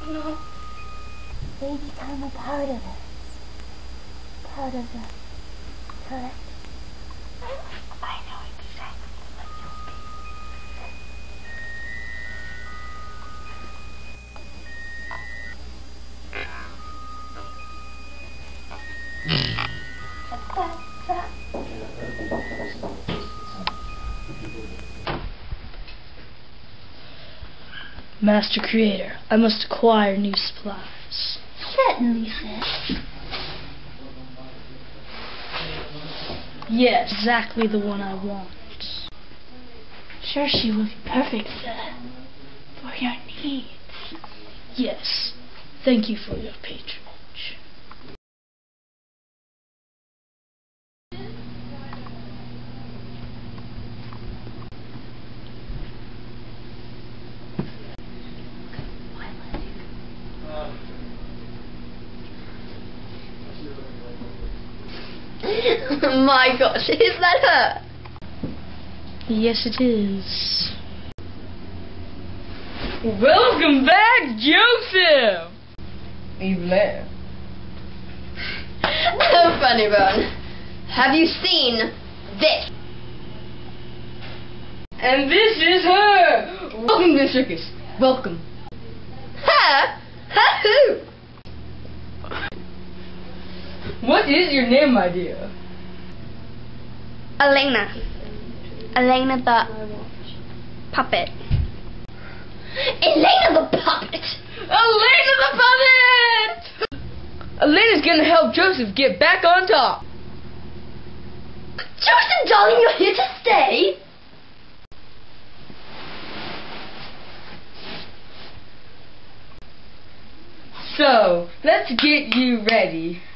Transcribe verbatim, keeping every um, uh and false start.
No. They become a part of it. Part of it. Correct? I know exactly what you'll be. Master Creator, I must acquire new supplies. Certainly, sir. Yes, exactly the one I want. Sure, she will be perfect, sir. For your needs. Yes. Thank you for your patronage. My gosh, is that her? Yes, it is. Welcome back, Joseph! Even there. Oh, funny bone. Have you seen this? And this is her! Welcome to the circus. Welcome. Her? Her who? What is your name, my dear? Elena. Elena the puppet. Elena the puppet! Elena the puppet! Elena's gonna help Joseph get back on top. Joseph, darling, you're here to stay? So, let's get you ready.